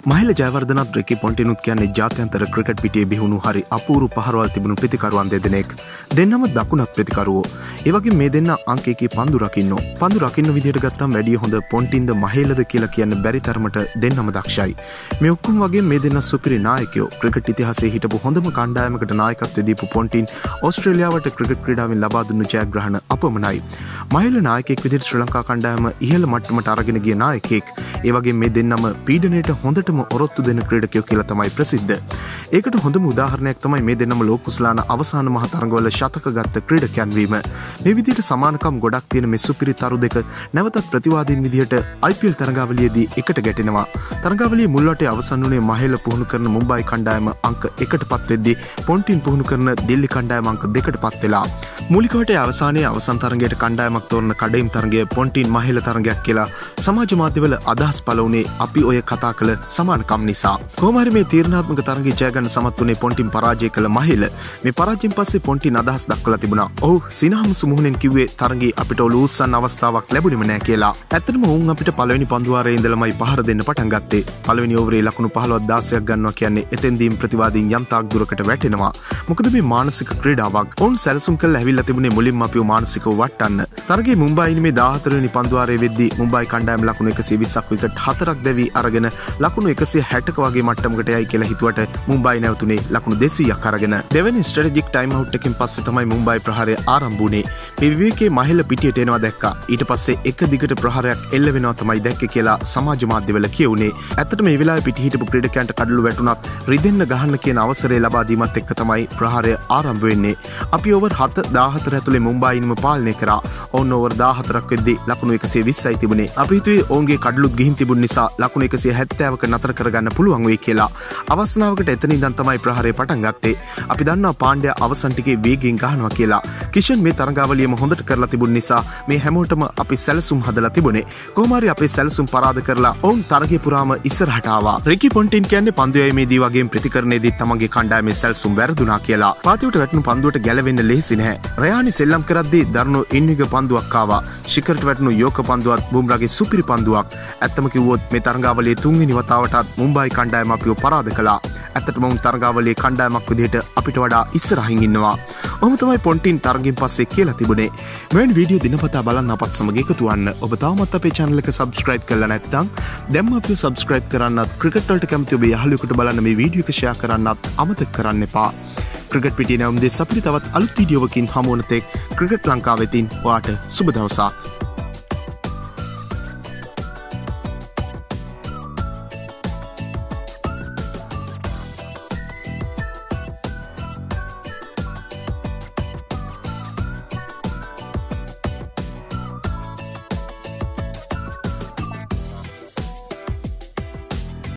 මහිල ජයවර්ධනත් රිකි පොන්ටිනුත් කියන්නේ ජාත්‍යන්තර ක්‍රිකට් පිටියේ බිහුණු හරි අපූර්ව පහරවල් තිබුණු ප්‍රතිකරුවන් දෙදෙනෙක්. දෙන්නම දකුණත් ප්‍රතිකරුවෝ. ඒ වගේ මේ දෙන්න අංක 1 පන්දු රකින්නෝ. පන්දු රකින්න විදිහට ගත්තම වැඩි හොඳ පොන්ටින්ද මහේලද කියලා කියන්න බැරි තරමට දෙන්නම දක්ෂයි. මේ ඔක්කොම වගේ මේ දෙන්න සුපිරි නායකයෝ. ක්‍රිකට් ඉතිහාසයේ හිටපු හොඳම කණ්ඩායමකට නායකත්වය දීපු පොන්ටින් ඕස්ට්‍රේලියාවට ක්‍රිකට් ක්‍රීඩාවෙන් ලබා දුන්නු ජයග්‍රහණ අපමණයි. මහේල නායකයෙක් විදිහට ශ්‍රී ලංකා කණ්ඩායම ඉහළ මට්ටමට අරගෙන ගිය නායකයෙක්. ඒ වගේ මේ දෙන්නම පීඩනයට හොඳටම ඔරොත්තු දෙන ක්‍රීඩකයෝ කියලා තමයි ප්‍රසිද්ධ. ඒකට හොඳම උදාහරණයක් තමයි මේ දෙන්නම ලෝක කුසලාන අවසාන මහ තරඟවල ශතක ගත්ත ක්‍රීඩකයන් වීම. මේ විදිහට සමානකම් ගොඩක් තියෙන මේ සුපිරි තරු දෙක නැවතත් ප්‍රතිවාදීන් විදිහට IPL තරඟාවලියේදී එකට ගැටෙනවා. තරඟාවලියේ මුල් වටේ අවසන් වුණේ මහේල පුහුණු කරන මුම්බයි කණ්ඩායම අංක 1ටපත් වෙද්දී පොන්ටින් පුහුණු කරන දිල්ලි කණ්ඩායම අංක 2ටපත් වෙලා. මූලික වටේ අවසානයේ අවසන් තරඟයට කණ්ඩායමක් තෝරන කඩයිම් තරඟය පොන්ටින් මහේල තරඟයක් කියලා සමාජ මාධ්‍යවල අදහස් පළ වුණේ අපි ඔය කතා කළ සමානකම් නිසා. කොහොම හරි මේ තීරණාත්මක තරඟය ජය ගන්න සමත් වුණේ පොන්ටින් පරාජය කළ මහේල. මේ පරාජයෙන් පස්සේ පොන්ටින් අදහස් දක්වලා තිබුණා. ඔව් සිනහමසු මුහුණෙන් කිව්වේ තරඟේ අපිට ඔලු උස්සන්න අවස්ථාවක් ලැබුණෙම නෑ කියලා. ඇත්තටම වුන් අපිට පළවෙනි පන්දුවාරයේ ඉඳලමයි පහර දෙන්න පටන් ගත්තේ. පළවෙනි ඕවරේ ලකුණු 15ක් 16ක් ගන්නවා කියන්නේ එතෙන්දීම ප්‍රතිවාදීන් යම් තාක් දුරකට වැටෙනවා. මොකද මේ මානසික ක්‍රීඩාවක්. ඔවුන් සැලසුම් කරලා ඇවිල්ලා තිබුණේ මුලින්ම අපිව මානසිකව වටන්න. තරඟේ මුම්බයිනේ මේ 14 වෙනි පන්දුවාරයේ වෙද්දී මුම්බයි කණ්ඩායම ලකුණු 120ක් විකට් 4ක් දැවි අරගෙන ලකුණු 160ක වගේ මට්ටමකට යයි කියලා හිතුවට මුම්බයි නැවතුනේ ලකුණු 200ක් අරගෙන. දෙවෙනි ස්ට්‍රැටජික් ටයිම් අවුට් එකකින් පස්සේ තමයි මුම්බයි ප්‍රහාරය ආරම්භ වුණේ. මේ විවේකයේ මහේල පිටියට එනවා දැක්කා. ඊට පස්සේ එක දිගට ප්‍රහාරයක් එල්ල වෙනවා තමයි දැක්කේ කියලා සමාජ මාධ්‍යවල කියුණේ. ඇත්තට මේ වෙලාවේ පිටි හිටපු ක්‍රීඩකයන්ට කඩළු වැටුණත් රිදෙන්න ගහන්න කියන අවසරය ලබා දීමත් එක්ක තමයි ප්‍රහාරය ආරම්භ වෙන්නේ. අපි ඕවර් 14 ඇතුලේ මුම්බයින්ම පාලනය කරා. ඔවුන් ඕවර් 14ක් වෙද්දී ලකුණු 120යි තිබුණේ. අපි හිතුවේ ඔවුන්ගේ කඩළුත් ගිහින් තිබුණ නිසා ලකුණු 170ක නතර කරගන්න පුළුවන් වෙයි කියලා. අවස්ථාවකට එතන ඉඳන් තමයි ප්‍රහාරය පටන් ගත්තේ. අපි දන්නවා පාණ්ඩයා අවසන් ටිකේ වේගයෙන් ගහනවා කියලා. කිෂන් මේ තරඟාවලියම හොඳට කරලා තිබුණ නිසා මේ හැමෝටම අපි සැලසුම් හදලා තිබුණේ. කොහොම හරි අපේ සැලසුම් පරාද කරලා ඔවුන් තරගය පුරාම ඉස්සරහට ආවා. රිකි පොන්ටින් කියන්නේ පන්දු යැවීමේදී වගේම ප්‍රතිකරණයේදී තමන්ගේ කණ්ඩායමේ සැලසුම් වැරදුනා කියලා. පාතියට වැටුණු පන්දුවට ගැලවෙන්න ලෙහෙසි නැහැ. රයානි සෙල්ලම් කරද්දී දරුණු ඉන්නිග පන්දුවක් ආවා. ශිකරට වැටුණු යෝක පන්දුවත් බුම්රාගේ සුපිරි පන්දුවක්. ඇත්තම කිව්වොත් මේ තරඟාවලියේ 3 වෙනි වතාවටත් මුම්බයි කණ්ඩායම අපිව පරාද කළා. ඇත්තටම උන් තරඟාවලියේ කණ්ඩායමක් විදිහට අපිට වඩා ඉස්සරහින් ඉන්නවා. ඔහොම තමයි පොන්ටින් තරගයෙන් පස්සේ කියලා තිබුණේ. මෙවැනි වීඩියෝ දිනපතා බලන්න අපත් සමග එකතු වන්න. ඔබ තවමත් අපේ channel එක subscribe කරලා නැත්නම් දැන්ම අපිව subscribe කරන්නත් ක්‍රිකට් වලට කැමති ඔබේ යාළුවෙකුට බලන්න මේ වීඩියෝ එක share කරන්නත් අමතක කරන්න එපා. ක්‍රිකට් පිටියේ නැවුම් දෙස් අපිට තවත් අලුත් වීඩියෝවකින් හමු වන තෙක් ක්‍රිකට් ලංකාවෙතින් ඔයාට සුබ දවසක්.